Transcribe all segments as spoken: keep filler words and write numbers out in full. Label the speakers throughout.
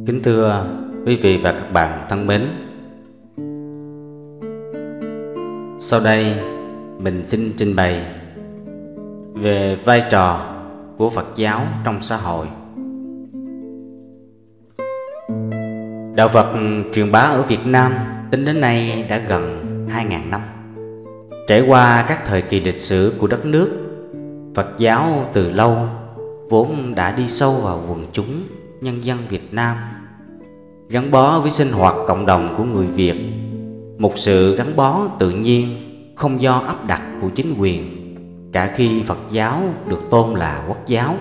Speaker 1: Kính thưa quý vị và các bạn thân mến, sau đây mình xin trình bày về vai trò của Phật giáo trong xã hội. Đạo Phật truyền bá ở Việt Nam tính đến nay đã gần hai nghìn năm. Trải qua các thời kỳ lịch sử của đất nước, Phật giáo từ lâu vốn đã đi sâu vào quần chúng nhân dân Việt Nam, gắn bó với sinh hoạt cộng đồng của người Việt, một sự gắn bó tự nhiên, không do áp đặt của chính quyền, cả khi Phật giáo được tôn là quốc giáo.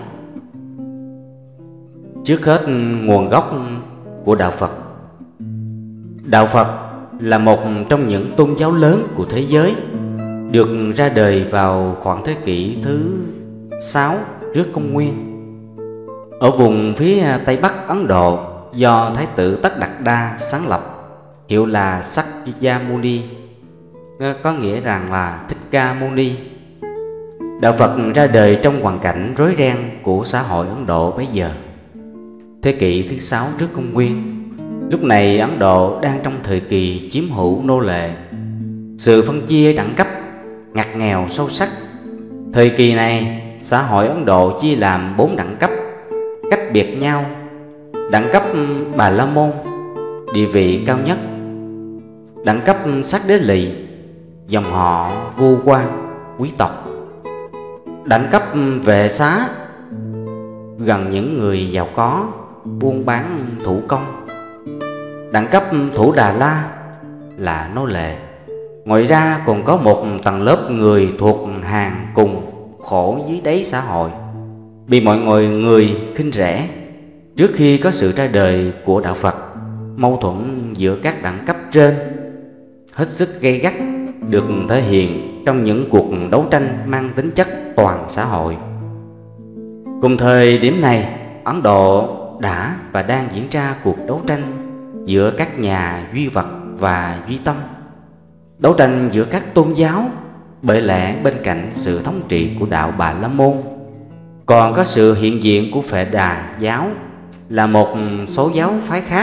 Speaker 1: Trước hết, nguồn gốc của Đạo Phật. Đạo Phật là một trong những tôn giáo lớn của thế giới, được ra đời vào khoảng thế kỷ thứ sáu trước công nguyên, ở vùng phía Tây Bắc Ấn Độ, do Thái tử Tất Đạt Đa sáng lập, hiệu là Sakyamuni, có nghĩa rằng là Thích Ca Mâu Ni. Đạo Phật ra đời trong hoàn cảnh rối ren của xã hội Ấn Độ bấy giờ, thế kỷ thứ sáu trước công nguyên. Lúc này Ấn Độ đang trong thời kỳ chiếm hữu nô lệ, sự phân chia đẳng cấp ngặt nghèo sâu sắc. Thời kỳ này, xã hội Ấn Độ chia làm bốn đẳng cấp cách biệt nhau. Đẳng cấp Bà La Môn, địa vị cao nhất. Đẳng cấp Sát Đế Lỵ, dòng họ vua quan, quý tộc. Đẳng cấp Vệ Xá, gần những người giàu có, buôn bán thủ công. Đẳng cấp Thủ Đà La là nô lệ. Ngoài ra còn có một tầng lớp người thuộc hàng cùng khổ dưới đáy xã hội, bị mọi người người khinh rẻ. Trước khi có sự ra đời của Đạo Phật, mâu thuẫn giữa các đẳng cấp trên hết sức gay gắt, được thể hiện trong những cuộc đấu tranh mang tính chất toàn xã hội. Cùng thời điểm này, Ấn Độ đã và đang diễn ra cuộc đấu tranh giữa các nhà duy vật và duy tâm, đấu tranh giữa các tôn giáo. Bởi lẽ bên cạnh sự thống trị của đạo Bà La Môn, còn có sự hiện diện của Phệ Đà giáo là một số giáo phái khác.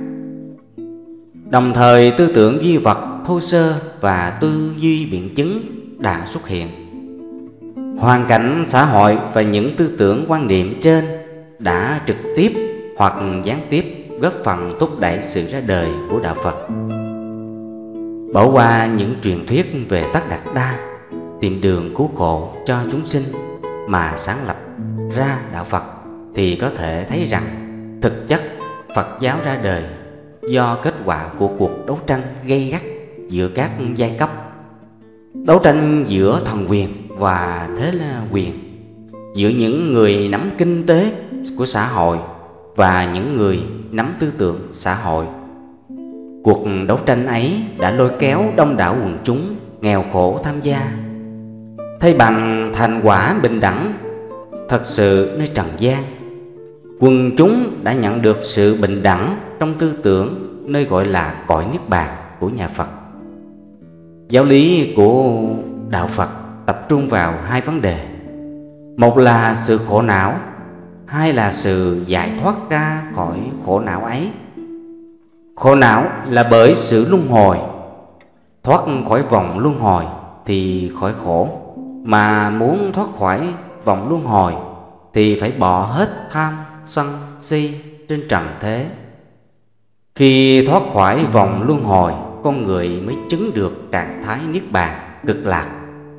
Speaker 1: Đồng thời, tư tưởng duy vật thô sơ và tư duy biện chứng đã xuất hiện. Hoàn cảnh xã hội và những tư tưởng quan niệm trên đã trực tiếp hoặc gián tiếp góp phần thúc đẩy sự ra đời của Đạo Phật. Bỏ qua những truyền thuyết về Tất Đạt Đa tìm đường cứu khổ cho chúng sinh mà sáng lập ra Đạo Phật, thì có thể thấy rằng thực chất Phật giáo ra đời do kết quả của cuộc đấu tranh gay gắt giữa các giai cấp, đấu tranh giữa thần quyền và thế quyền, giữa những người nắm kinh tế của xã hội và những người nắm tư tưởng xã hội. Cuộc đấu tranh ấy đã lôi kéo đông đảo quần chúng nghèo khổ tham gia. Thay bằng thành quả bình đẳng thật sự nơi trần gian, quần chúng đã nhận được sự bình đẳng trong tư tưởng nơi gọi là cõi niết bàn của nhà Phật. Giáo lý của Đạo Phật tập trung vào hai vấn đề: một là sự khổ não, hai là sự giải thoát ra khỏi khổ não ấy. Khổ não là bởi sự luân hồi, thoát khỏi vòng luân hồi thì khỏi khổ, mà muốn thoát khỏi vòng luân hồi thì phải bỏ hết tham, sân, si trên trần thế. Khi thoát khỏi vòng luân hồi, con người mới chứng được trạng thái niết bàn cực lạc.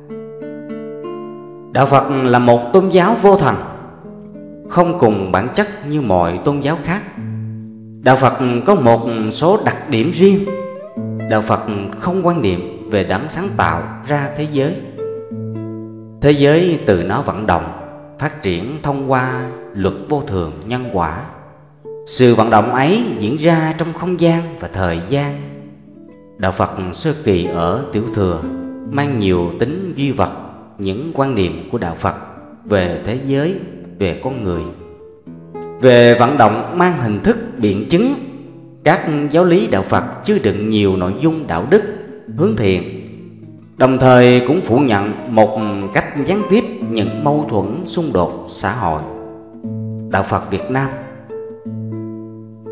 Speaker 1: Đạo Phật là một tôn giáo vô thần, không cùng bản chất như mọi tôn giáo khác. Đạo Phật có một số đặc điểm riêng. Đạo Phật không quan niệm về đấng sáng tạo ra thế giới. Thế giới từ nó vận động, phát triển thông qua luật vô thường nhân quả. Sự vận động ấy diễn ra trong không gian và thời gian. Đạo Phật sơ kỳ ở Tiểu Thừa mang nhiều tính duy vật, những quan niệm của Đạo Phật về thế giới, về con người, về vận động mang hình thức biện chứng. Các giáo lý Đạo Phật chứa đựng nhiều nội dung đạo đức, hướng thiện, đồng thời cũng phủ nhận một cách gián tiếp những mâu thuẫn xung đột xã hội. Đạo Phật Việt Nam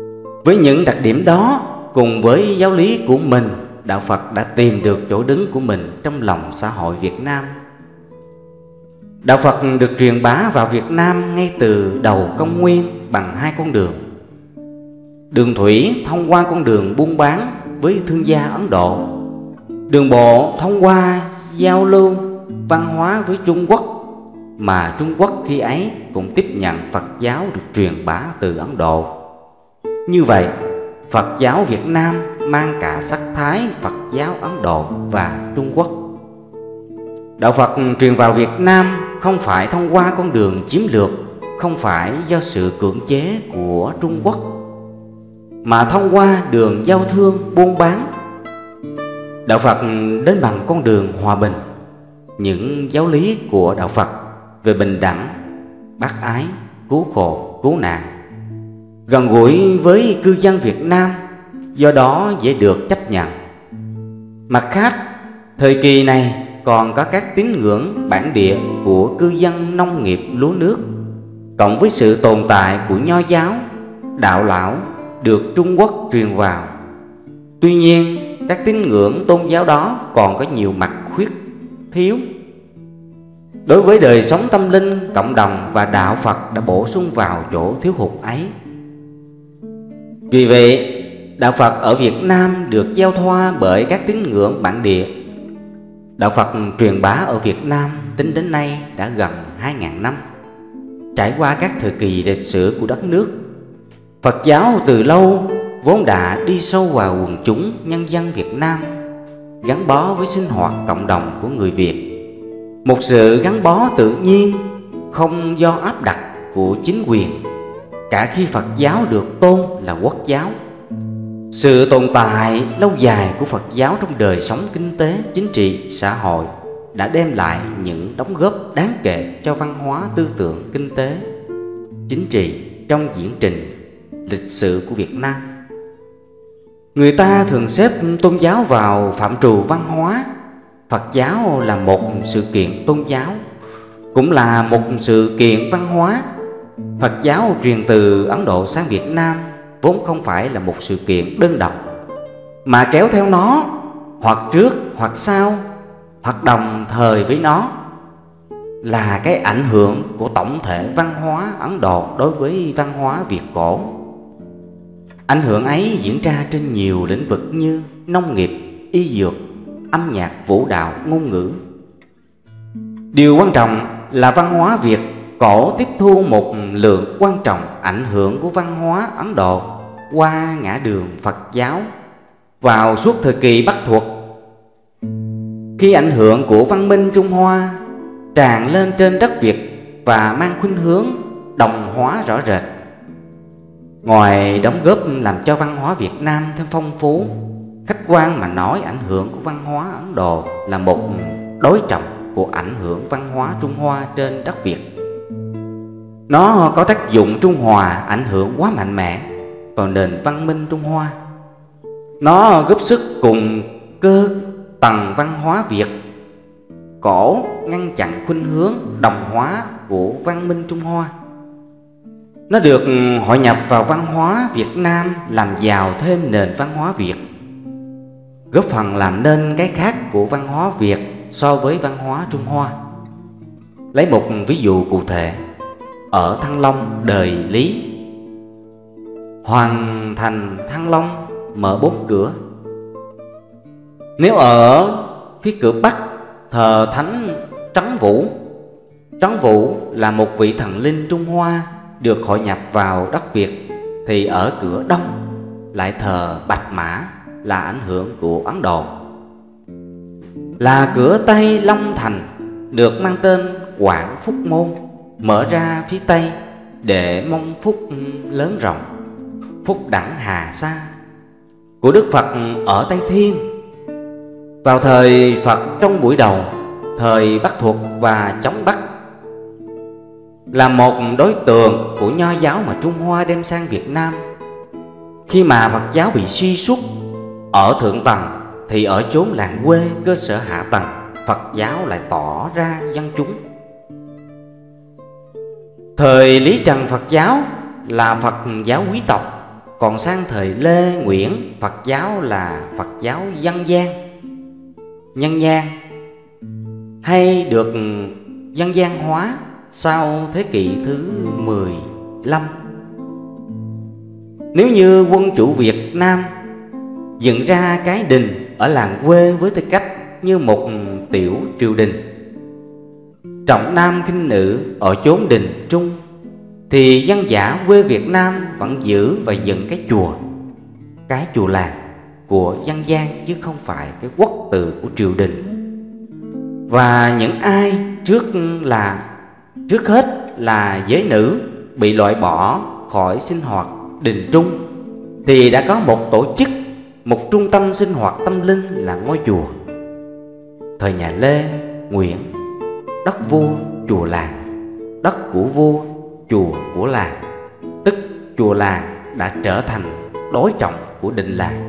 Speaker 1: Với những đặc điểm đó, cùng với giáo lý của mình, Đạo Phật đã tìm được chỗ đứng của mình trong lòng xã hội Việt Nam. Đạo Phật được truyền bá vào Việt Nam ngay từ đầu công nguyên bằng hai con đường. Đường thủy thông qua con đường buôn bán với thương gia Ấn Độ. Đường bộ thông qua giao lưu văn hóa với Trung Quốc, mà Trung Quốc khi ấy cũng tiếp nhận Phật giáo được truyền bá từ Ấn Độ. Như vậy, Phật giáo Việt Nam mang cả sắc thái Phật giáo Ấn Độ và Trung Quốc. Đạo Phật truyền vào Việt Nam không phải thông qua con đường chiếm lược, không phải do sự cưỡng chế của Trung Quốc, mà thông qua đường giao thương buôn bán. Đạo Phật đến bằng con đường hòa bình. Những giáo lý của Đạo Phật về bình đẳng, bác ái, cứu khổ, cứu nạn gần gũi với cư dân Việt Nam, do đó dễ được chấp nhận. Mặt khác, thời kỳ này còn có các tín ngưỡng bản địa của cư dân nông nghiệp lúa nước, cộng với sự tồn tại của Nho giáo, Đạo lão được Trung Quốc truyền vào. Tuy nhiên, các tín ngưỡng tôn giáo đó còn có nhiều mặt khuyết thiếu. Đối với đời sống tâm linh, cộng đồng và Đạo Phật đã bổ sung vào chỗ thiếu hụt ấy. Vì vậy, Đạo Phật ở Việt Nam được giao thoa bởi các tín ngưỡng bản địa. Đạo Phật truyền bá ở Việt Nam tính đến nay đã gần hai nghìn năm. Trải qua các thời kỳ lịch sử của đất nước, Phật giáo từ lâu vốn đã đi sâu vào quần chúng nhân dân Việt Nam, gắn bó với sinh hoạt cộng đồng của người Việt. Một sự gắn bó tự nhiên, không do áp đặt của chính quyền, cả khi Phật giáo được tôn là quốc giáo. Sự tồn tại lâu dài của Phật giáo trong đời sống kinh tế, chính trị, xã hội đã đem lại những đóng góp đáng kể cho văn hóa, tư tưởng, kinh tế, chính trị trong diễn trình lịch sử của Việt Nam. Người ta thường xếp tôn giáo vào phạm trù văn hóa. Phật giáo là một sự kiện tôn giáo, cũng là một sự kiện văn hóa. Phật giáo truyền từ Ấn Độ sang Việt Nam vốn không phải là một sự kiện đơn độc, mà kéo theo nó, hoặc trước hoặc sau, hoặc đồng thời với nó, là cái ảnh hưởng của tổng thể văn hóa Ấn Độ đối với văn hóa Việt cổ. Ảnh hưởng ấy diễn ra trên nhiều lĩnh vực như nông nghiệp, y dược, âm nhạc, vũ đạo, ngôn ngữ. Điều quan trọng là văn hóa Việt cổ tiếp thu một lượng quan trọng ảnh hưởng của văn hóa Ấn Độ qua ngã đường Phật giáo vào suốt thời kỳ Bắc thuộc. Khi ảnh hưởng của văn minh Trung Hoa tràn lên trên đất Việt và mang khuynh hướng đồng hóa rõ rệt, ngoài đóng góp làm cho văn hóa Việt Nam thêm phong phú, khách quan mà nói, ảnh hưởng của văn hóa Ấn Độ là một đối trọng của ảnh hưởng văn hóa Trung Hoa trên đất Việt. Nó có tác dụng trung hòa, ảnh hưởng quá mạnh mẽ vào nền văn minh Trung Hoa. Nó góp sức cùng cơ tầng văn hóa Việt cổ ngăn chặn khuynh hướng đồng hóa của văn minh Trung Hoa. Nó được hội nhập vào văn hóa Việt Nam, làm giàu thêm nền văn hóa Việt, góp phần làm nên cái khác của văn hóa Việt so với văn hóa Trung Hoa. Lấy một ví dụ cụ thể, ở Thăng Long đời Lý, Hoàng thành Thăng Long mở bốn cửa. Nếu ở phía cửa Bắc thờ thánh Trấn Vũ, Trấn Vũ là một vị thần linh Trung Hoa được hội nhập vào đất Việt, thì ở cửa Đông lại thờ Bạch Mã, là ảnh hưởng của Ấn Độ. Là cửa Tây Long Thành được mang tên Quảng Phúc Môn, mở ra phía Tây để mong phúc lớn rộng, phúc đẳng hà sa của Đức Phật ở Tây Thiên. Vào thời Phật trong buổi đầu, thời Bắc thuộc và chống Bắc, là một đối tượng của Nho giáo mà Trung Hoa đem sang Việt Nam. Khi mà Phật giáo bị suy sút ở thượng tầng, thì ở chốn làng quê, cơ sở hạ tầng, Phật giáo lại tỏ ra dân chúng. Thời Lý Trần, Phật giáo là Phật giáo quý tộc, còn sang thời Lê Nguyễn, Phật giáo là Phật giáo dân gian. Nhân gian hay được dân gian hóa sau thế kỷ thứ mười lăm. Nếu như quân chủ Việt Nam dựng ra cái đình ở làng quê với tư cách như một tiểu triều đình, trọng nam khinh nữ ở chốn đình trung, thì dân dã quê Việt Nam vẫn giữ và dựng cái chùa, cái chùa làng của dân gian, chứ không phải cái quốc từ của triều đình. Và những ai trước là trước hết là giới nữ bị loại bỏ khỏi sinh hoạt đình trung thì đã có một tổ chức, một trung tâm sinh hoạt tâm linh là ngôi chùa. Thời nhà Lê, Nguyễn, đất vua chùa làng, đất của vua chùa của làng, tức chùa làng đã trở thành đối trọng của đình làng.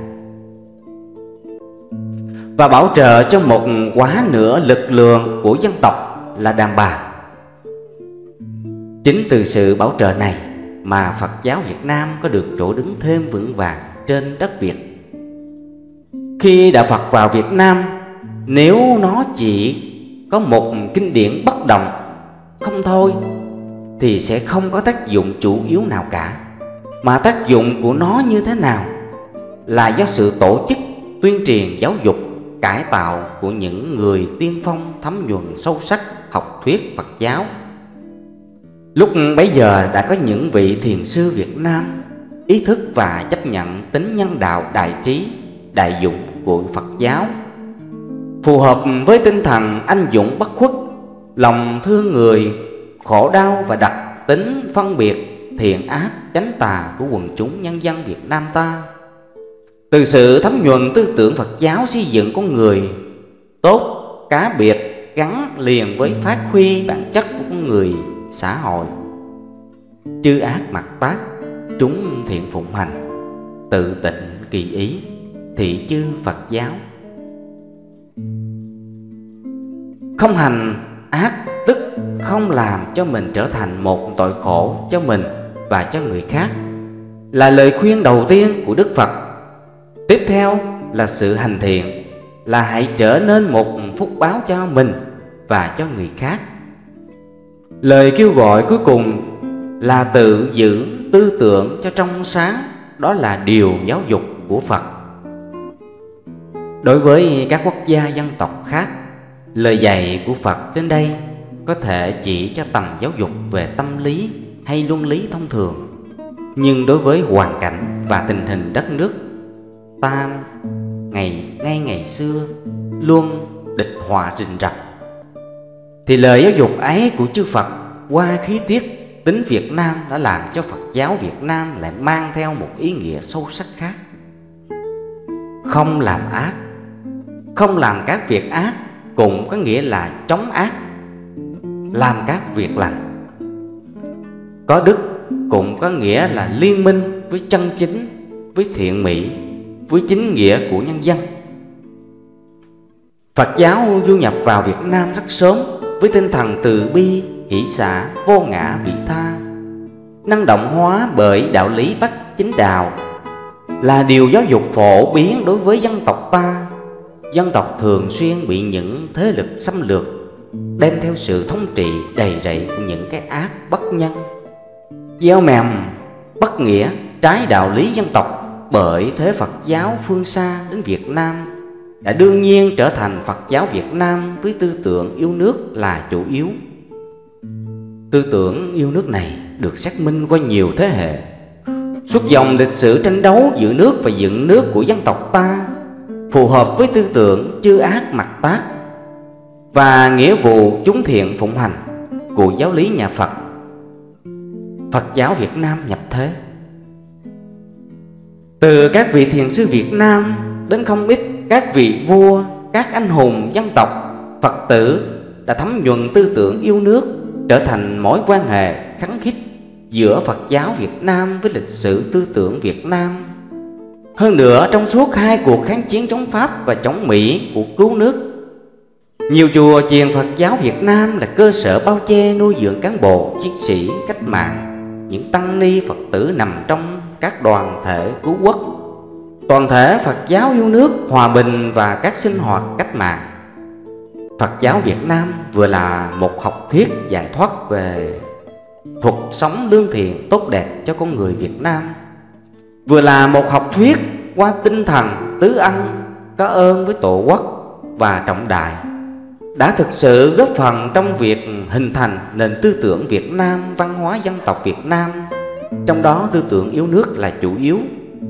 Speaker 1: Và bảo trợ cho một quá nửa lực lượng của dân tộc là đàn bà. Chính từ sự bảo trợ này mà Phật giáo Việt Nam có được chỗ đứng thêm vững vàng trên đất Việt. Khi Đạo Phật vào Việt Nam, nếu nó chỉ có một kinh điển bất động không thôi thì sẽ không có tác dụng chủ yếu nào cả. Mà tác dụng của nó như thế nào là do sự tổ chức, tuyên truyền, giáo dục, cải tạo của những người tiên phong thấm nhuần sâu sắc học thuyết Phật giáo. Lúc bấy giờ đã có những vị thiền sư Việt Nam ý thức và chấp nhận tính nhân đạo đại trí, đại dụng của Phật giáo, phù hợp với tinh thần anh dũng bất khuất, lòng thương người khổ đau và đặc tính phân biệt thiện ác chánh tà của quần chúng nhân dân Việt Nam ta. Từ sự thấm nhuần tư tưởng Phật giáo xây dựng con người tốt cá biệt gắn liền với phát huy bản chất của con người xã hội. Chư ác mặc tác, chúng thiện phụng hành, tự tịnh kỳ ý, thị chư Phật giáo. Không hành ác tức không làm cho mình trở thành một tội khổ cho mình và cho người khác, là lời khuyên đầu tiên của Đức Phật. Tiếp theo là sự hành thiện, là hãy trở nên một phúc báo cho mình và cho người khác. Lời kêu gọi cuối cùng là tự giữ tư tưởng cho trong sáng, đó là điều giáo dục của Phật. Đối với các quốc gia dân tộc khác, lời dạy của Phật trên đây có thể chỉ cho tầm giáo dục về tâm lý hay luân lý thông thường. Nhưng đối với hoàn cảnh và tình hình đất nước ta ngày ngay ngày xưa luôn địch họa rình rập, thì lời giáo dục ấy của chư Phật qua khí tiết tính Việt Nam đã làm cho Phật giáo Việt Nam lại mang theo một ý nghĩa sâu sắc khác. Không làm ác, không làm các việc ác cũng có nghĩa là chống ác, làm các việc lành. Có đức cũng có nghĩa là liên minh với chân chính, với thiện mỹ, với chính nghĩa của nhân dân. Phật giáo du nhập vào Việt Nam rất sớm với tinh thần từ bi, hỷ xả, vô ngã vị tha, năng động hóa bởi đạo lý bát chính đạo, là điều giáo dục phổ biến đối với dân tộc ta. Dân tộc thường xuyên bị những thế lực xâm lược đem theo sự thống trị đầy rẫy của những cái ác bất nhân, gieo mèm bất nghĩa, trái đạo lý dân tộc. Bởi thế Phật giáo phương xa đến Việt Nam đã đương nhiên trở thành Phật giáo Việt Nam với tư tưởng yêu nước là chủ yếu. Tư tưởng yêu nước này được xác minh qua nhiều thế hệ, suốt dòng lịch sử tranh đấu giữ nước và dựng nước của dân tộc ta, phù hợp với tư tưởng chư ác mặc tác và nghĩa vụ chúng thiện phụng hành của giáo lý nhà Phật. Phật giáo Việt Nam nhập thế. Từ các vị thiền sư Việt Nam đến không ít các vị vua, các anh hùng dân tộc, Phật tử đã thấm nhuần tư tưởng yêu nước, trở thành mối quan hệ khăng khít giữa Phật giáo Việt Nam với lịch sử tư tưởng Việt Nam. Hơn nữa, trong suốt hai cuộc kháng chiến chống Pháp và chống Mỹ của cứu nước, nhiều chùa chiền Phật giáo Việt Nam là cơ sở bao che nuôi dưỡng cán bộ, chiến sĩ cách mạng, những tăng ni Phật tử nằm trong các đoàn thể cứu quốc, toàn thể Phật giáo yêu nước, hòa bình và các sinh hoạt cách mạng. Phật giáo Việt Nam vừa là một học thuyết giải thoát về thuật sống lương thiện tốt đẹp cho con người Việt Nam, vừa là một học thuyết qua tinh thần tứ ân, có ơn với Tổ quốc và trọng đại, đã thực sự góp phần trong việc hình thành nền tư tưởng Việt Nam, văn hóa dân tộc Việt Nam, trong đó tư tưởng yêu nước là chủ yếu.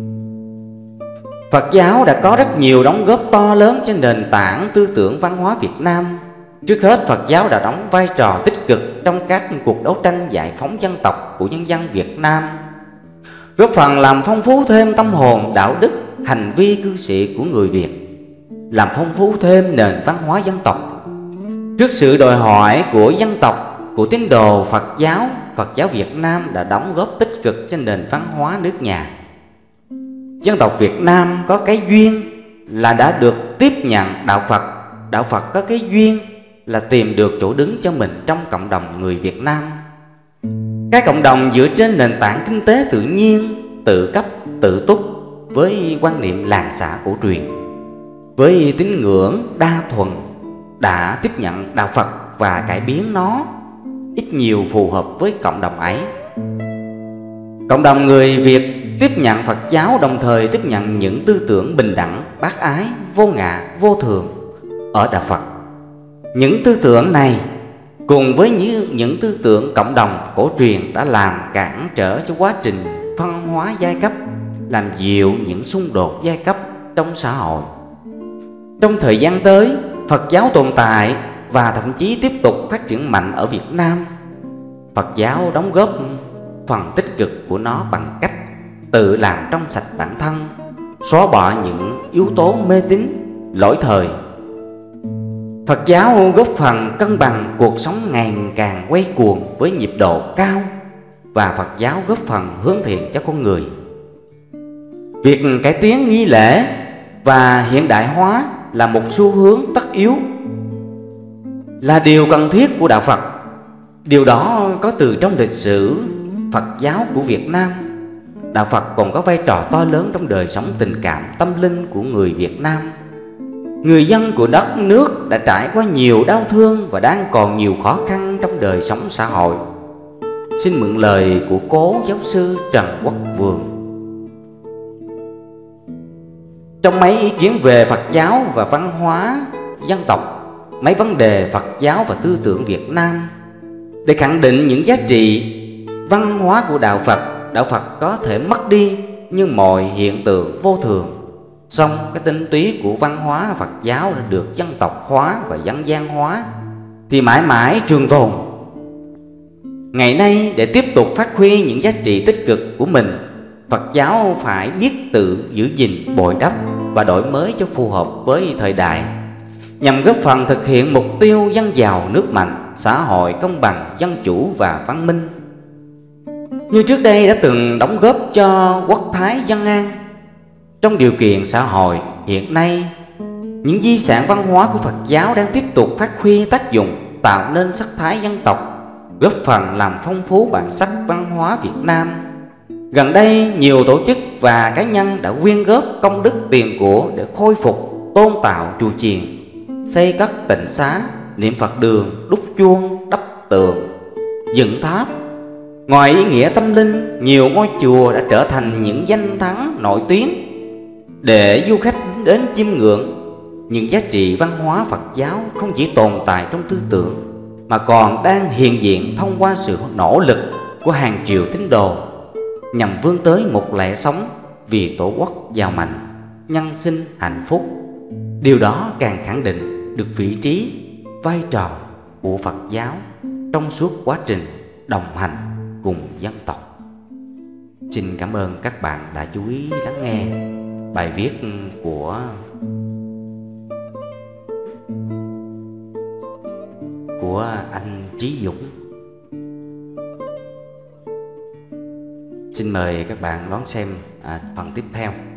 Speaker 1: Phật giáo đã có rất nhiều đóng góp to lớn trên nền tảng tư tưởng văn hóa Việt Nam. Trước hết, Phật giáo đã đóng vai trò tích cực trong các cuộc đấu tranh giải phóng dân tộc của nhân dân Việt Nam, góp phần làm phong phú thêm tâm hồn, đạo đức, hành vi cư xử của người Việt, làm phong phú thêm nền văn hóa dân tộc. Trước sự đòi hỏi của dân tộc, của tín đồ Phật giáo, Phật giáo Việt Nam đã đóng góp tích cực trên nền văn hóa nước nhà. Dân tộc Việt Nam có cái duyên là đã được tiếp nhận đạo Phật. Đạo Phật có cái duyên là tìm được chỗ đứng cho mình trong cộng đồng người Việt Nam. Cái cộng đồng dựa trên nền tảng kinh tế tự nhiên, tự cấp, tự túc, với quan niệm làng xã cổ truyền, với tín ngưỡng đa thuần, đã tiếp nhận đạo Phật và cải biến nó ít nhiều phù hợp với cộng đồng ấy. Cộng đồng người Việt tiếp nhận Phật giáo, đồng thời tiếp nhận những tư tưởng bình đẳng, bác ái, vô ngã, vô thường ở đạo Phật. Những tư tưởng này cùng với những, những tư tưởng cộng đồng cổ truyền đã làm cản trở cho quá trình phân hóa giai cấp, làm dịu những xung đột giai cấp trong xã hội. Trong thời gian tới, Phật giáo tồn tại và thậm chí tiếp tục phát triển mạnh ở Việt Nam. Phật giáo đóng góp phần tích cực của nó bằng cách tự làm trong sạch bản thân, xóa bỏ những yếu tố mê tín, lỗi thời. Phật giáo góp phần cân bằng cuộc sống ngày càng quay cuồng với nhịp độ cao, và Phật giáo góp phần hướng thiện cho con người. Việc cải tiến nghi lễ và hiện đại hóa là một xu hướng tất yếu, là điều cần thiết của đạo Phật. Điều đó có từ trong lịch sử Phật giáo của Việt Nam. Đạo Phật còn có vai trò to lớn trong đời sống tình cảm tâm linh của người Việt Nam. Người dân của đất nước đã trải qua nhiều đau thương và đang còn nhiều khó khăn trong đời sống xã hội. Xin mượn lời của cố giáo sư Trần Quốc Vượng. Trong mấy ý kiến về Phật giáo và văn hóa dân tộc, mấy vấn đề Phật giáo và tư tưởng Việt Nam, để khẳng định những giá trị văn hóa của đạo Phật, đạo Phật có thể mất đi như mọi hiện tượng vô thường. Song cái tinh túy của văn hóa Phật giáo đã được dân tộc hóa và dân gian hóa thì mãi mãi trường tồn. Ngày nay, để tiếp tục phát huy những giá trị tích cực của mình, Phật giáo phải biết tự giữ gìn, bồi đắp và đổi mới cho phù hợp với thời đại, nhằm góp phần thực hiện mục tiêu dân giàu nước mạnh, xã hội công bằng, dân chủ và văn minh. Như trước đây đã từng đóng góp cho quốc thái dân an. Trong điều kiện xã hội hiện nay, những di sản văn hóa của Phật giáo đang tiếp tục phát huy tác dụng, tạo nên sắc thái dân tộc, góp phần làm phong phú bản sắc văn hóa Việt Nam. Gần đây, nhiều tổ chức và cá nhân đã quyên góp công đức tiền của để khôi phục, tôn tạo chùa chiền, xây cất tịnh xá, niệm Phật đường, đúc chuông, đắp tường, dựng tháp. Ngoài ý nghĩa tâm linh, nhiều ngôi chùa đã trở thành những danh thắng nổi tiếng để du khách đến chiêm ngưỡng. Những giá trị văn hóa Phật giáo không chỉ tồn tại trong tư tưởng, mà còn đang hiện diện thông qua sự nỗ lực của hàng triệu tín đồ, nhằm vươn tới một lẽ sống vì Tổ quốc giàu mạnh, nhân sinh hạnh phúc. Điều đó càng khẳng định được vị trí, vai trò của Phật giáo trong suốt quá trình đồng hành cùng dân tộc. Xin cảm ơn các bạn đã chú ý lắng nghe bài viết của của anh Trí Dũng. Xin mời các bạn đón xem à, phần tiếp theo.